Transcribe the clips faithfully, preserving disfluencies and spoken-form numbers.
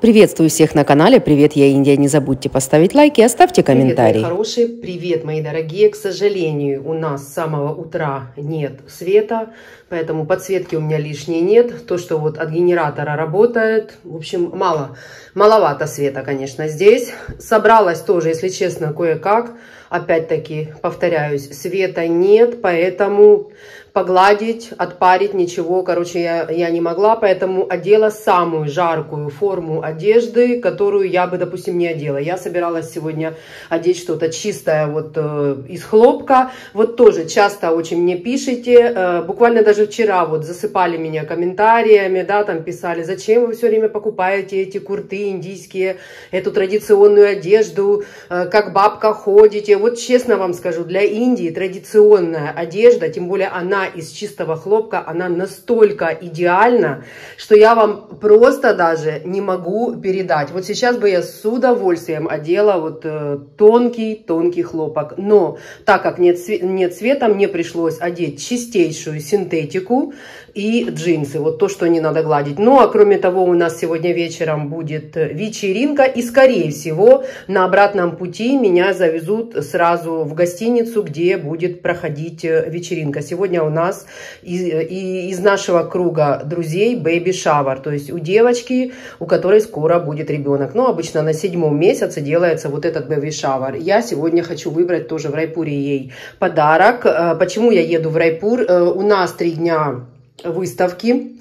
Приветствую всех на канале. Привет, я Индия. Не забудьте поставить лайк и оставьте комментарий. Привет, мои хорошие. Привет, мои дорогие. К сожалению, у нас с самого утра нет света, поэтому подсветки у меня лишней нет. То, что вот от генератора работает, в общем, мало, маловато света, конечно, здесь. Собралась тоже, если честно, кое-как. Опять-таки, повторяюсь, света нет, поэтому погладить, отпарить ничего, короче, я, я не могла, поэтому одела самую жаркую форму одежды, которую я бы, допустим, не одела. Я собиралась сегодня одеть что-то чистое вот э, из хлопка. Вот тоже часто очень мне пишете, э, буквально даже вчера вот засыпали меня комментариями, да, там писали, зачем вы все время покупаете эти курты индийские, эту традиционную одежду, э, как бабка ходите. Вот честно вам скажу, для Индии традиционная одежда, тем более она из чистого хлопка, она настолько идеальна, что я вам просто даже не могу передать. Вот сейчас бы я с удовольствием одела вот тонкий-тонкий хлопок, но так как нет, нет света, мне пришлось одеть чистейшую синтетику и джинсы, вот то, что не надо гладить. Ну, а кроме того, у нас сегодня вечером будет вечеринка, и, скорее всего, на обратном пути меня завезут сразу в гостиницу, где будет проходить вечеринка. Сегодня у нас из, из нашего круга друзей baby shower, то есть у девочки, у которой скоро будет ребенок. Но обычно на седьмом месяце делается вот этот baby shower. Я сегодня хочу выбрать тоже в Райпуре ей подарок. Почему я еду в Райпур? У нас три дня выставки.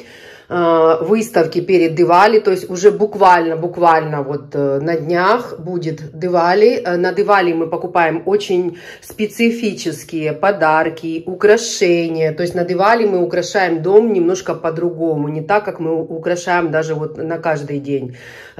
Выставки перед Дивали, то есть уже буквально, буквально вот на днях будет Дивали. На Дивали мы покупаем очень специфические подарки, украшения. То есть на Дивали мы украшаем дом немножко по-другому, не так, как мы украшаем даже вот на каждый день.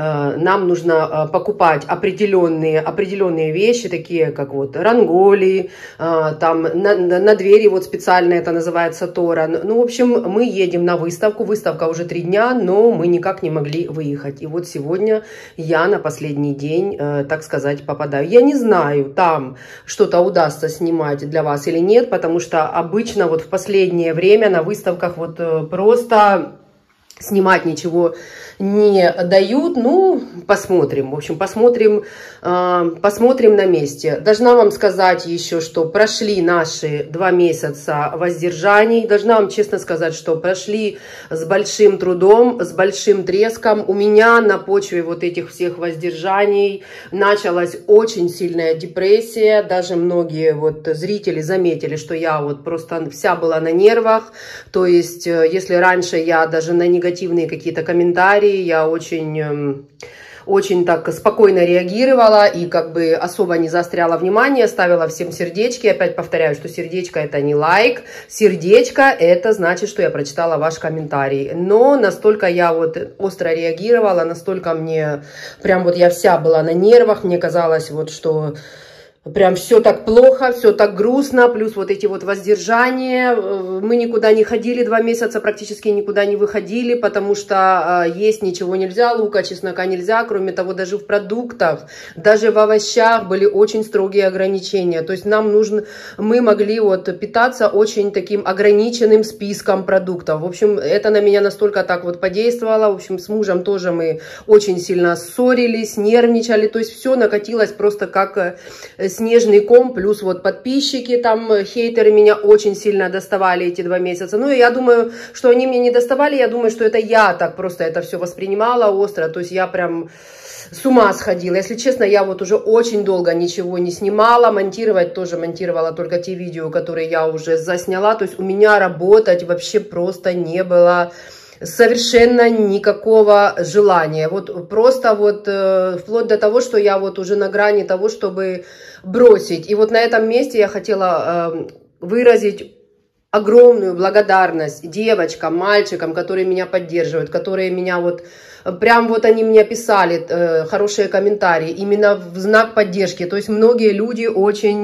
Нам нужно покупать определенные, определенные вещи, такие как вот ранголи, там на, на двери вот специально это называется торан. Ну, в общем, мы едем на выставку, выставка уже три дня, но мы никак не могли выехать. И вот сегодня я на последний день, э, так сказать, попадаю. Я не знаю, там что-то удастся снимать для вас или нет, потому что обычно вот в последнее время на выставках вот э, просто снимать ничего не дают. Ну, посмотрим. В общем, посмотрим, э, посмотрим на месте. Должна вам сказать еще, что прошли наши два месяца воздержаний. Должна вам честно сказать, что прошли с большим трудом, с большим треском. У меня на почве вот этих всех воздержаний началась очень сильная депрессия. Даже многие вот зрители заметили, что я вот просто вся была на нервах. То есть, если раньше я даже на негативные какие-то комментарии, я очень, очень так спокойно реагировала и как бы особо не заостряла внимание, ставила всем сердечки. Опять повторяю, что сердечко это не лайк, сердечко это значит, что я прочитала ваш комментарий. Но настолько я вот остро реагировала, настолько мне прям вот я вся была на нервах, мне казалось вот, что прям все так плохо, все так грустно, плюс вот эти вот воздержания. Мы никуда не ходили, два месяца практически никуда не выходили, потому что есть ничего нельзя, лука, чеснока нельзя. Кроме того, даже в продуктах, даже в овощах были очень строгие ограничения. То есть нам нужно, мы могли вот питаться очень таким ограниченным списком продуктов. В общем, это на меня настолько так вот подействовало. В общем, с мужем тоже мы очень сильно ссорились, нервничали. То есть все накатилось просто как снежный ком, плюс вот подписчики, там хейтеры меня очень сильно доставали эти два месяца. Ну, и я думаю, что они меня не доставали, я думаю, что это я так просто это все воспринимала остро, то есть я прям с ума сходила. Если честно, я вот уже очень долго ничего не снимала, монтировать тоже монтировала только те видео, которые я уже засняла, то есть у меня работать вообще просто не было совершенно никакого желания. Вот просто вот э, вплоть до того, что я вот уже на грани того, чтобы бросить. И вот на этом месте я хотела э, выразить огромную благодарность девочкам, мальчикам, которые меня поддерживают, которые меня вот, прям вот они мне писали э, хорошие комментарии, именно в знак поддержки. То есть многие люди очень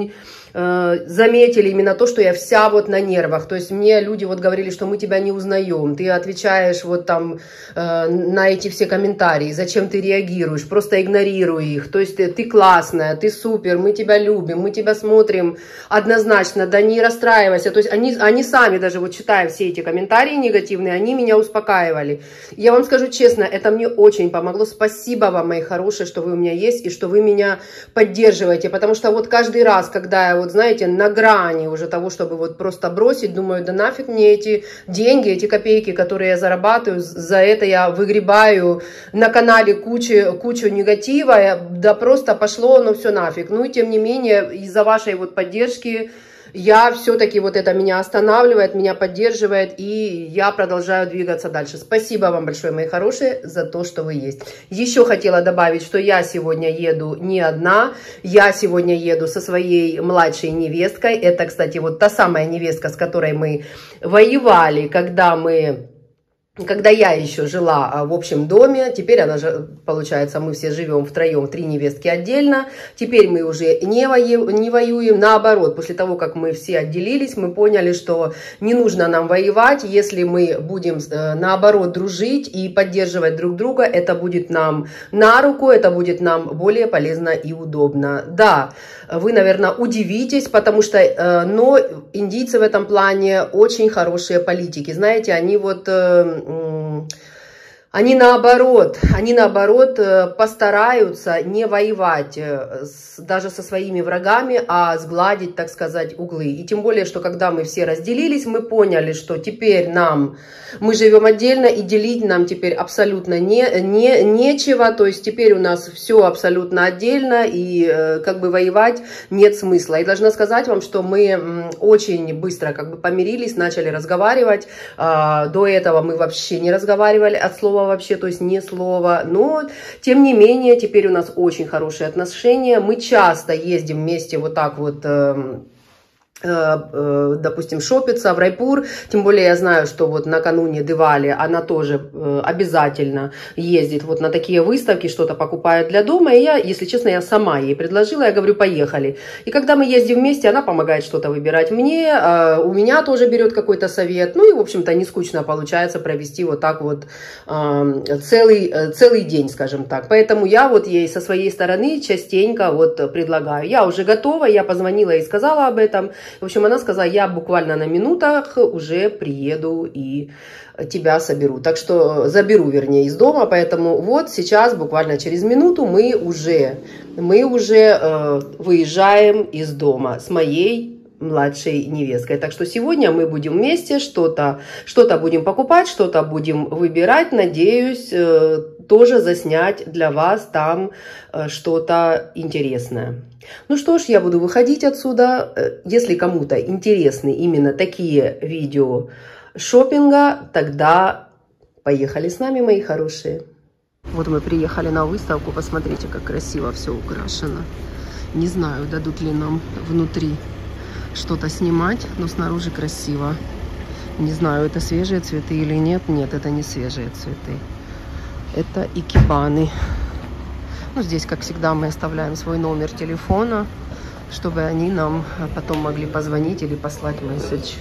заметили именно то, что я вся вот на нервах. То есть мне люди вот говорили, что мы тебя не узнаем, ты отвечаешь вот там э, на эти все комментарии, зачем ты реагируешь, просто игнорируй их. То есть ты, ты классная, ты супер, мы тебя любим, мы тебя смотрим однозначно, да не расстраивайся. То есть они, они сами даже вот читая все эти комментарии негативные, они меня успокаивали. Я вам скажу честно, это мне очень помогло. Спасибо вам, мои хорошие, что вы у меня есть и что вы меня поддерживаете, потому что вот каждый раз, когда я вот, знаете, на грани уже того, чтобы вот просто бросить, думаю, да нафиг мне эти деньги, эти копейки, которые я зарабатываю, за это я выгребаю на канале кучу, кучу негатива, да просто пошло, ну все нафиг. Ну и тем не менее, из-за вашей вот поддержки, я все-таки вот это меня останавливает, меня поддерживает, и я продолжаю двигаться дальше. Спасибо вам большое, мои хорошие, за то, что вы есть. Еще хотела добавить, что я сегодня еду не одна, я сегодня еду со своей младшей невесткой. Это, кстати, вот та самая невестка, с которой мы воевали, когда мы... Когда я еще жила в общем доме, теперь она же, получается, мы все живем втроем, три невестки отдельно. Теперь мы уже не, вою, не воюем, наоборот, после того, как мы все отделились, мы поняли, что не нужно нам воевать. Если мы будем, наоборот, дружить и поддерживать друг друга, это будет нам на руку, это будет нам более полезно и удобно. Да, вы, наверное, удивитесь, потому что, но индийцы в этом плане очень хорошие политики. Знаете, они вот... Они наоборот, они наоборот постараются не воевать с, даже со своими врагами, а сгладить, так сказать, углы. И тем более, что когда мы все разделились, мы поняли, что теперь нам, мы живем отдельно, и делить нам теперь абсолютно не, не, нечего. То есть теперь у нас все абсолютно отдельно, и как бы воевать нет смысла. И должна сказать вам, что мы очень быстро как бы помирились, начали разговаривать. До этого мы вообще не разговаривали от слова вообще, то есть не слова, но тем не менее теперь у нас очень хорошие отношения, мы часто ездим вместе вот так вот, э, э, допустим, шопиться в Райпур, тем более я знаю, что вот накануне Дивали она тоже э, обязательно ездит вот на такие выставки, что-то покупает для дома, и я, если честно, я сама ей предложила, я говорю, поехали. И когда мы ездим вместе, она помогает что-то выбирать мне, э, у меня тоже берет какой-то совет, ну и, в общем-то, не скучно получается провести вот так вот э, целый, э, целый день, скажем так. Поэтому я вот ей со своей стороны частенько вот предлагаю. Я уже готова, я позвонила и сказала об этом. В общем, она сказала, я буквально на минутах уже приеду и тебя соберу. Так что заберу, вернее, из дома. Поэтому вот сейчас, буквально через минуту, мы уже, мы уже э, выезжаем из дома с моей младшей невесткой. Так что сегодня мы будем вместе, что-то что-то будем покупать, что-то будем выбирать. Надеюсь, э, тоже заснять для вас там э, что-то интересное. Ну что ж, я буду выходить отсюда. Если кому-то интересны именно такие видео шопинга, тогда поехали с нами, мои хорошие. Вот мы приехали на выставку, посмотрите, как красиво все украшено. Не знаю, дадут ли нам внутри что-то снимать, но снаружи красиво. Не знаю, это свежие цветы или нет. Нет, это не свежие цветы. Это икебаны. Ну, здесь, как всегда, мы оставляем свой номер телефона, чтобы они нам потом могли позвонить или послать месседж.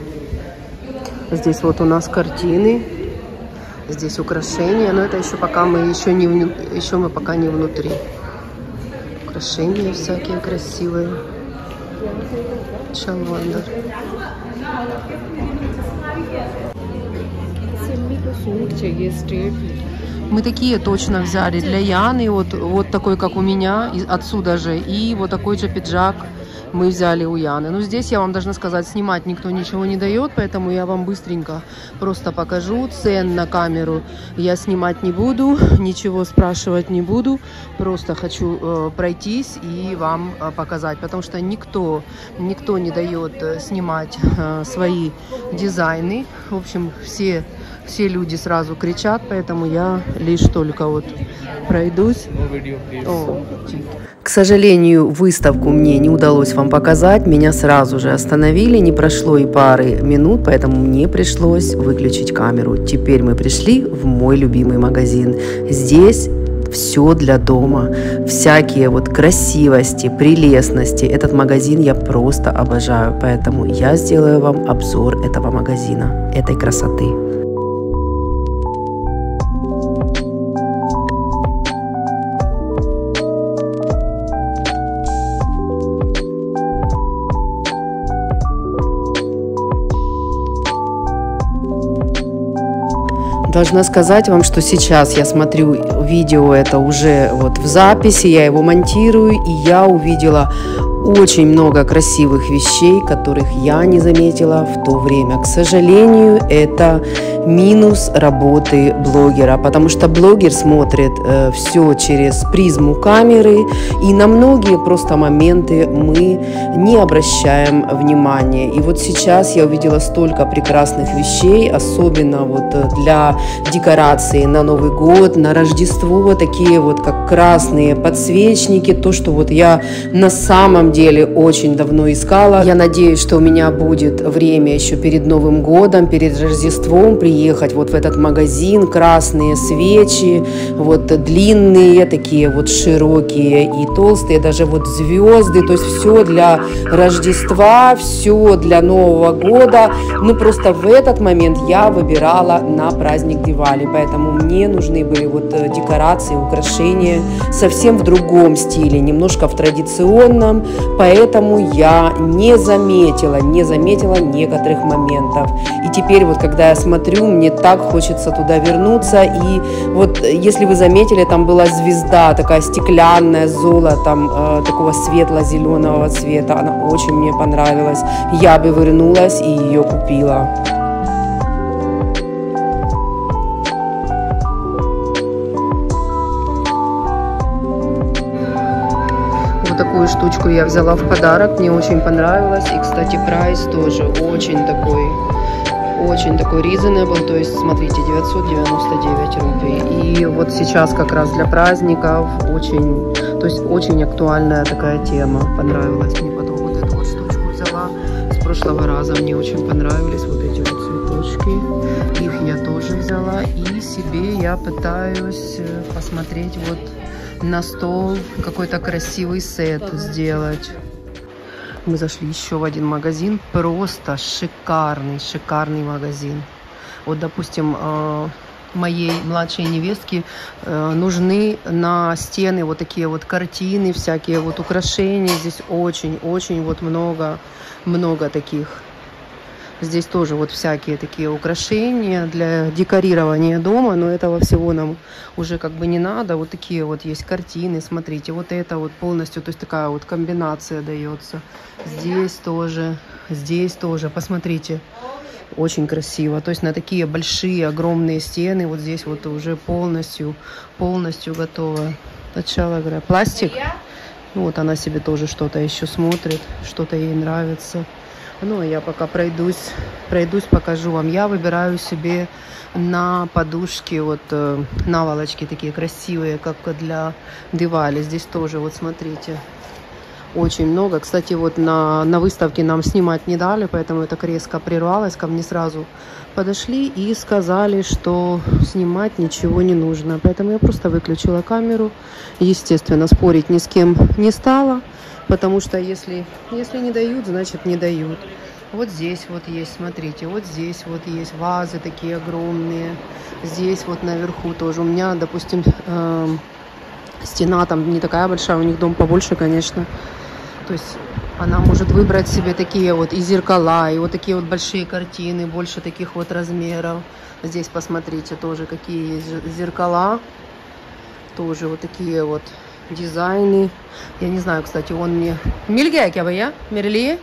Здесь вот у нас картины, здесь украшения, но это еще пока мы еще не еще мы пока не внутри. Украшения всякие красивые. Шалвандер. Мы такие точно взяли для Яны, вот, вот такой, как у меня, отсюда же, и вот такой же пиджак мы взяли у Яны. Но здесь я вам должна сказать, снимать никто ничего не дает, поэтому я вам быстренько просто покажу. Цен на камеру я снимать не буду, ничего спрашивать не буду, просто хочу э, пройтись и вам э, показать, потому что никто, никто не дает э, снимать э, свои дизайны. В общем, все... Все люди сразу кричат, поэтому я лишь только вот пройдусь. О, к сожалению, выставку мне не удалось вам показать. Меня сразу же остановили, не прошло и пары минут, поэтому мне пришлось выключить камеру. Теперь мы пришли в мой любимый магазин. Здесь вот все для дома, всякие вот красивости, прелестности. Этот магазин я просто обожаю, поэтому я сделаю вам обзор этого магазина, этой красоты. Должна сказать вам, что сейчас я смотрю видео это уже вот в записи, я его монтирую, и я увидела очень много красивых вещей, которых я не заметила в то время. К сожалению, это минус работы блогера, потому что блогер смотрит э, все через призму камеры, и на многие просто моменты мы не обращаем внимания. И вот сейчас я увидела столько прекрасных вещей, особенно вот для декорации на Новый год, на Рождество, такие вот как красные подсвечники, то, что вот я на самом деле очень давно искала. Я надеюсь, что у меня будет время еще перед Новым годом, перед Рождеством приехать вот в этот магазин. Красные свечи, вот длинные, такие вот широкие и толстые, даже вот звезды, то есть все для Рождества, все для Нового года. Ну просто в этот момент я выбирала на праздник Дивали, поэтому мне нужны были вот декорации, украшения совсем в другом стиле, немножко в традиционном, поэтому я не заметила, не заметила некоторых моментов. И теперь вот, когда я смотрю, мне так хочется туда вернуться. И вот, если вы заметили, там была звезда такая стеклянная, с золотом, э, такого светло-зеленого цвета. Она очень мне понравилась. Я бы вернулась и ее купила. Такую штучку я взяла в подарок, мне очень понравилось. И, кстати, прайс тоже очень такой, очень такой reasonable, то есть, смотрите, девятьсот девяносто девять рублей. И вот сейчас как раз для праздников очень, то есть, очень актуальная такая тема. Понравилась мне. Потом вот эту вот штучку взяла с прошлого раза, мне очень понравились вот эти вот цветочки. Их я тоже взяла. И себе я пытаюсь посмотреть вот на стол какой-то красивый сет сделать. Мы зашли еще в один магазин, просто шикарный, шикарный магазин. Вот, допустим, моей младшей невестке нужны на стены вот такие вот картины, всякие вот украшения. Здесь очень-очень вот много, много таких. Здесь тоже вот всякие такие украшения для декорирования дома, но этого всего нам уже как бы не надо. Вот такие вот есть картины, смотрите, вот это вот полностью, то есть такая вот комбинация дается. Здесь тоже, здесь тоже, посмотрите, очень красиво. То есть на такие большие, огромные стены, вот здесь вот уже полностью, полностью готово. Сначала говоря, пластик, ну вот она себе тоже что-то еще смотрит, что-то ей нравится. Ну, я пока пройдусь, пройдусь, покажу вам. Я выбираю себе на подушке вот э, наволочки такие красивые, как для Дивали. Здесь тоже, вот смотрите, очень много. Кстати, вот на, на выставке нам снимать не дали, поэтому я так резко прервалась. Ко мне сразу подошли и сказали, что снимать ничего не нужно. Поэтому я просто выключила камеру. Естественно, спорить ни с кем не стала. Потому что если, если не дают, значит не дают. Вот здесь вот есть, смотрите, вот здесь вот есть вазы такие огромные. Здесь вот наверху тоже. У меня, допустим, э, стена там не такая большая, у них дом побольше, конечно. То есть она может выбрать себе такие вот и зеркала, и вот такие вот большие картины, больше таких вот размеров. Здесь посмотрите тоже, какие есть зеркала. Тоже вот такие вот дизайны. Я не знаю, кстати, он мне... Мильгек я бы я? Мерли?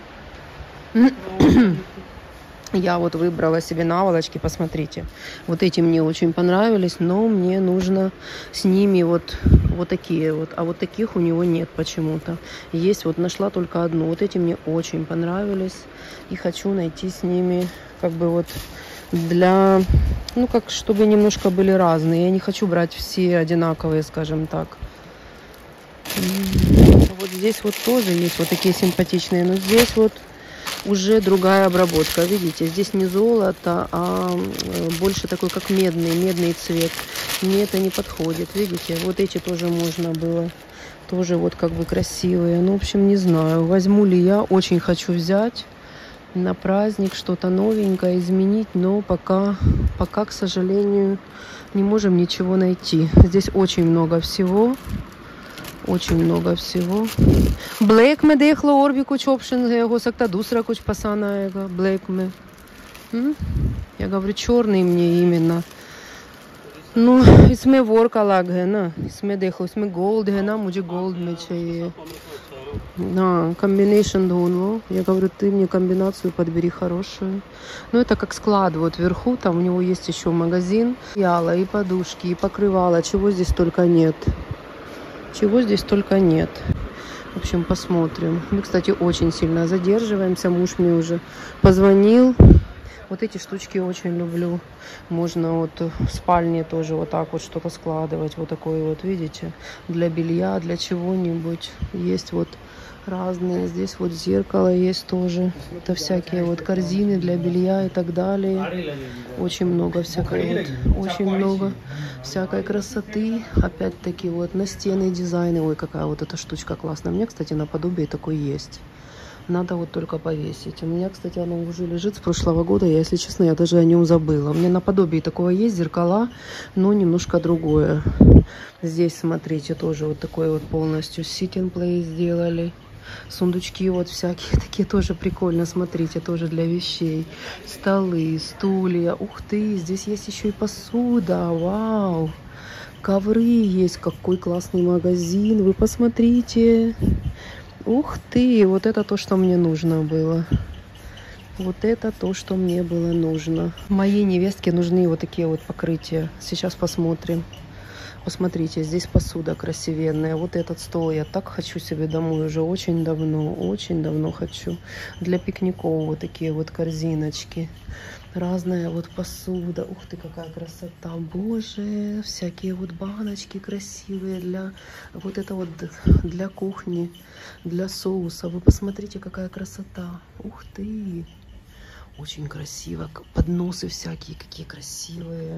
Я вот выбрала себе наволочки, посмотрите. Вот эти мне очень понравились, но мне нужно с ними вот, вот такие вот. А вот таких у него нет почему-то. Есть, вот нашла только одну. Вот эти мне очень понравились. И хочу найти с ними как бы вот для... Ну, как, чтобы немножко были разные. Я не хочу брать все одинаковые, скажем так. Вот здесь вот тоже есть вот такие симпатичные, но здесь вот уже другая обработка. Видите, здесь не золото, а больше такой, как медный, медный цвет. Мне это не подходит, видите. Вот эти тоже можно было. Тоже вот как бы красивые. Ну, в общем, не знаю, возьму ли я. Очень хочу взять на праздник что-то новенькое, изменить. Но пока, пока, к сожалению, не можем ничего найти. Здесь очень много всего. Очень много всего. Black में देख लो और भी कुछ ऑप्शन है, हो सकता दूसरा कुछ पसंद आएगा black में. М? Я говорю, черный мне именно. Ну, इसमें work अलग है ना. इसमें देखो, इसमें gold है ना, मुझे gold में चाहिए. Да, комбинation ढूंढ. Я говорю, ты мне комбинацию подбери хорошую. Ну, это как склад вот вверху, там у него есть еще магазин. Яла, и подушки, и покрывала, чего здесь только нет. Чего здесь только нет. В общем, посмотрим. Мы, кстати, очень сильно задерживаемся. Муж мне уже позвонил. Вот эти штучки очень люблю. Можно вот в спальне тоже вот так вот что-то складывать. Вот такое вот, видите, для белья, для чего-нибудь. Есть вот разные. Здесь вот зеркало есть тоже. Это всякие вот корзины для белья и так далее. Очень много всякой вот, очень много всякой красоты. Опять-таки вот настенные дизайны. Ой, какая вот эта штучка классная. У меня, кстати, наподобие такой есть. Надо вот только повесить. У меня, кстати, оно уже лежит с прошлого года. Я, если честно, я даже о нем забыла. У меня наподобие такого есть, зеркала, но немножко другое. Здесь, смотрите, тоже вот такой вот полностью sitting place сделали. Сундучки вот всякие такие тоже прикольно. Смотрите, тоже для вещей. Столы, стулья. Ух ты, здесь есть еще и посуда. Вау. Ковры есть. Какой классный магазин. Вы посмотрите. Ух ты, вот это то, что мне нужно было. Вот это то, что мне было нужно. Моей невестке нужны вот такие вот покрытия. Сейчас посмотрим. Посмотрите, здесь посуда красивенная. Вот этот стол я так хочу себе домой уже очень давно. Очень давно хочу. Для пикников вот такие вот корзиночки. Разная вот посуда. Ух ты, какая красота. Боже, всякие вот баночки красивые для вот это вот для кухни, для соуса. Вы посмотрите, какая красота. Ух ты. Очень красиво. Подносы всякие, какие красивые.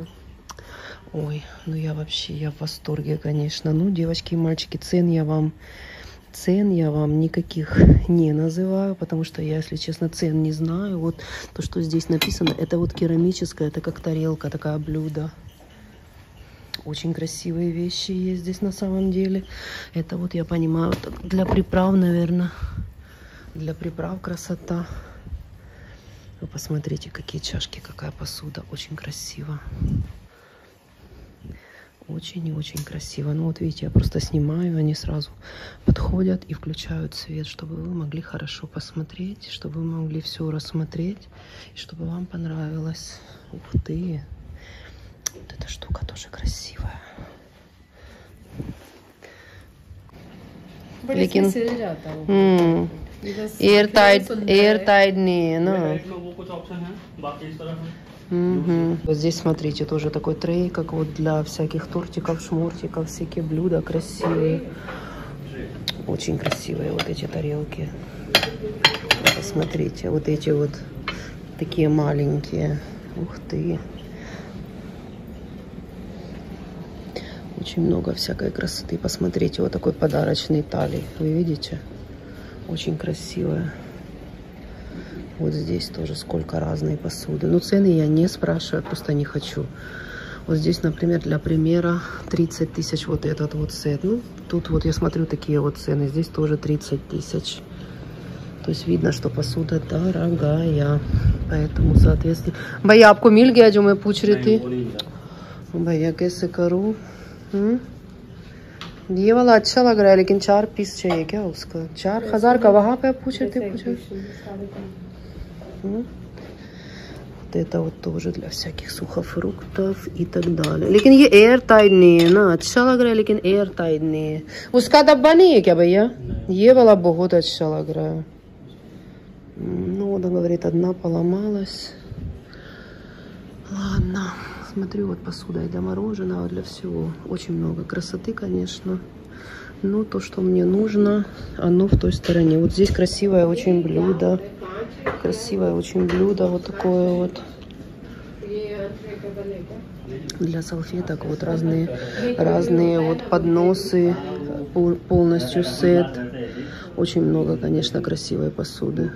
Ой, ну я вообще, я в восторге, конечно. Ну, девочки и мальчики, цен я вам... Цен я вам никаких не называю, потому что я, если честно, цен не знаю. Вот то, что здесь написано, это вот керамическое, это как тарелка, такая блюдо. Очень красивые вещи есть здесь на самом деле. Это вот, я понимаю, для приправ, наверное. Для приправ красота. Вы посмотрите, какие чашки, какая посуда. Очень красиво. Очень и очень красиво. Ну вот видите, я просто снимаю, они сразу подходят и включают свет, чтобы вы могли хорошо посмотреть, чтобы вы могли все рассмотреть, и чтобы вам понравилось. Ух ты! Вот эта штука тоже красивая. लेकिन एयर टाइट एयर टाइट नहीं है ना. Угу. Вот здесь, смотрите, тоже такой трей, как вот для всяких тортиков, шмуртиков, всякие блюда красивые. Очень красивые вот эти тарелки. Посмотрите, вот эти вот такие маленькие. Ух ты. Очень много всякой красоты. Посмотрите, вот такой подарочный талий. Вы видите? Очень красивая. Вот здесь тоже сколько разной посуды. Но цены я не спрашиваю, просто не хочу. Вот здесь, например, для примера тридцать тысяч вот этот вот сет. Ну, тут вот я смотрю такие вот цены. Здесь тоже тридцать тысяч. То есть видно, что посуда дорогая. Поэтому, соответственно... भैया आपको मिल गया जो मैं पूछ रही थी? भैया कैसे करूँ? ये वाला अच्छा लग रहा है, लेकिन चार पीस चाहिए क्या उसका? चार हजार का वहाँ पे पूछ रहे थे? पूछ Вот это вот тоже для всяких сухофруктов и так далее. लेकिन ये एयर टाइट नहीं है ना. अच्छा लग रहा है, लेकिन एयर टाइट नहीं है. उसका डब्बा नहीं है क्या भैया? ये वाला बहुत अच्छा लग रहा है. Ну, он говорит, одна поломалась. Ладно. Смотрю, вот посуда и для мороженого, для всего. Очень много красоты, конечно. Но то, что мне нужно, оно в той стороне. Вот здесь красивое очень блюдо. Красивое очень блюдо, вот такое вот. Для салфеток вот разные, разные вот подносы, полностью сет. Очень много, конечно, красивой посуды.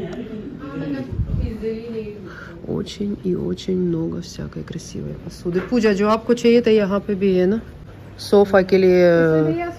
Очень и очень много всякой красивой посуды. Пуджа, जो आपको चाहिए था यहाँ पे भी है ना? Софа के लिए.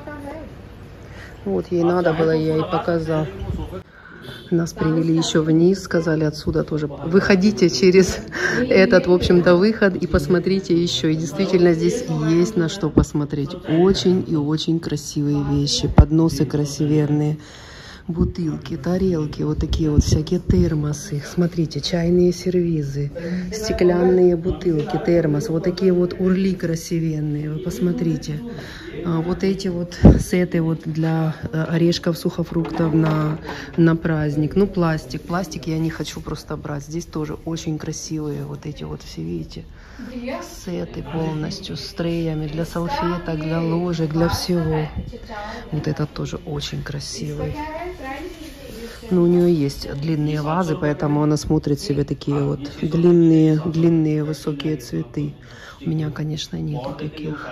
Вот ей надо было, я ей показала. Нас привели еще вниз, сказали отсюда тоже выходите через этот, в общем-то, выход и посмотрите еще. И действительно здесь есть на что посмотреть. Очень и очень красивые вещи, подносы красивенные, бутылки, тарелки, вот такие вот всякие термосы. Смотрите, чайные сервизы, стеклянные бутылки, термос, вот такие вот урли красивенные. Вы посмотрите. Вот эти вот сеты вот для орешков, сухофруктов на, на праздник. Ну, пластик. Пластик я не хочу просто брать. Здесь тоже очень красивые вот эти вот все, видите, сеты полностью с треями для салфеток, для ложек, для всего. Вот этот тоже очень красивый. Но у нее есть длинные вазы, поэтому она смотрит себе такие вот длинные, длинные высокие цветы. У меня, конечно, нету таких.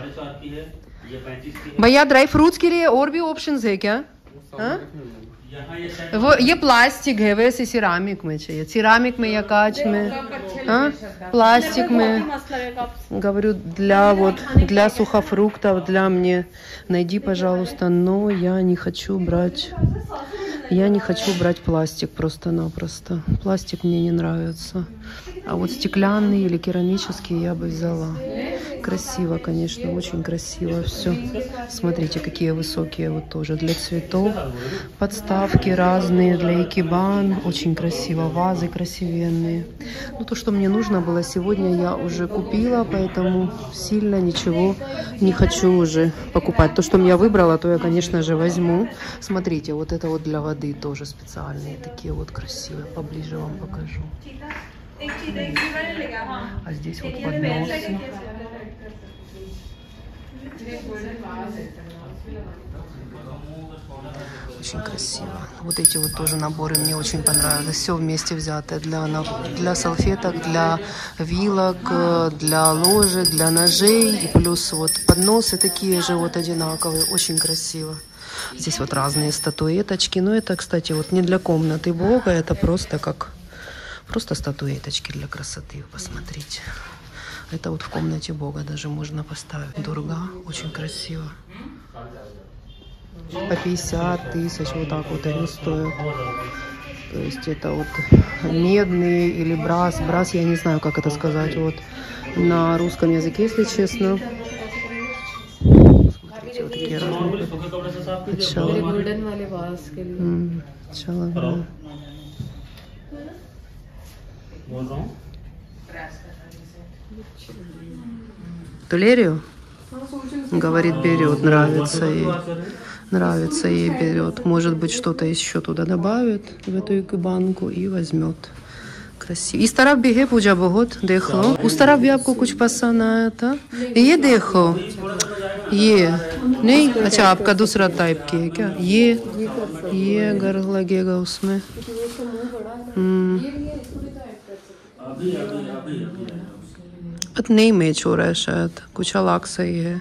भैया ड्राई फ्रूट्स के लिए और भी ऑप्शंस है क्या? हाँ? वो ये प्लास्टिक है, वैसे सिरामिक में चाहिए, सिरामिक में या कांच में? हाँ? प्लाстик में. Говорю, для вот для сухофруктов, для мне найди, пожалуйста, но я не хочу брать, я не хочу брать пластик просто-напросто. Пластик мне не нравится. А вот стеклянный или керамический я бы взяла. Красиво, конечно, очень красиво все. Смотрите, какие высокие вот тоже для цветов. Подставки разные для икебан. Очень красиво. Вазы красивенные. Ну, то, что мне нужно было сегодня, я уже купила, поэтому сильно ничего не хочу уже покупать. То, что я выбрала, то я, конечно же, возьму. Смотрите, вот это вот для воды тоже специальные. Такие вот красивые. Поближе вам покажу. А здесь вот подносы. Очень красиво. Вот эти вот тоже наборы мне очень понравились. Все вместе взятое. Для, для салфеток, для вилок, для ложек, для ножей. И плюс вот подносы такие же вот одинаковые. Очень красиво. Здесь вот разные статуэточки. Но это, кстати, вот не для комнаты Бога. Это просто как... Просто статуэточки для красоты. Посмотрите. Это вот в комнате Бога даже можно поставить. Дурга. Очень красиво. По пятьдесят тысяч вот так вот они стоят. То есть это вот медные или брас. Брас, я не знаю, как это сказать вот на русском языке, если честно. Смотрите, вот такие разные. Чало. Тулерию? Говорит, берет, нравится ей. Нравится ей, берет. Может быть, что-то еще туда добавит в эту банку и возьмет. Красиво. इस तरफ भी है पूजा बहुत, देख लो. उस तरफ भी आपको कुछ पसंद आया था? ये देखो. ये नहीं, अच्छा आपका दूसरा टाइप की है क्या? ये ये अगर लगेगा उसमें. नहीं मैच हो रहा है शायद, कुछ अलग सही है.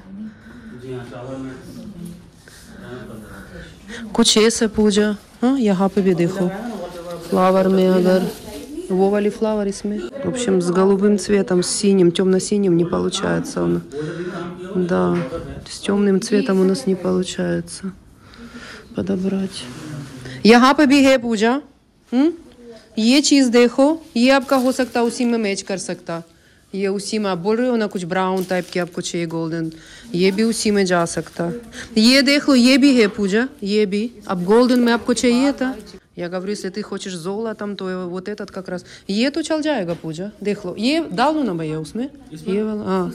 कुछ ऐसे पूजा. हाँ, यहाँ पे भी देखो फ्लावर में, अगर वो वाली флауэр इसमें. В общем, с голубым цветом, с синим, темно-синим не получается он. Да, с темным цветом у нас не получается подобрать. यहाँ पे भी है पूजा. ये चीज देखो, ये आपका हो सकता, उसी में मैच कर सकता. ये उसी में आप बोल रहे हो ना, कुछ ब्राउन टाइप की आपको चाहिए गोल्डन, ये भी उसी में जा सकता. ये देख लो, ये भी है पूजा, ये भी. अब गोल्डन में आपको चाहिए था. Я говорю, если ты хочешь золотом, то вот этот как раз. ये तो चल जाएगा पूजा. देख लो, ये डाल लो ना भैया उसमें. ये वाला, हाँ.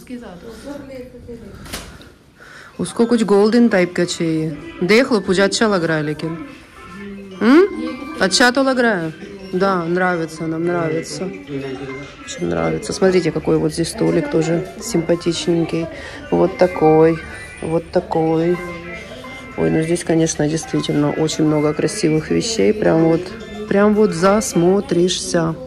उसको कुछ गोल्डन टाइप का चाहिए. देख लो पूजा, अच्छा लग रहा है लेकिन. हम्म, अच्छा तो लग रहा है. Да, нравится, нам нравится. Очень нравится. Смотрите, какой вот здесь столик тоже симпатичненький. Вот такой, вот такой. Ой, ну здесь, конечно, действительно очень много красивых вещей. Прям вот прям вот засмотришься.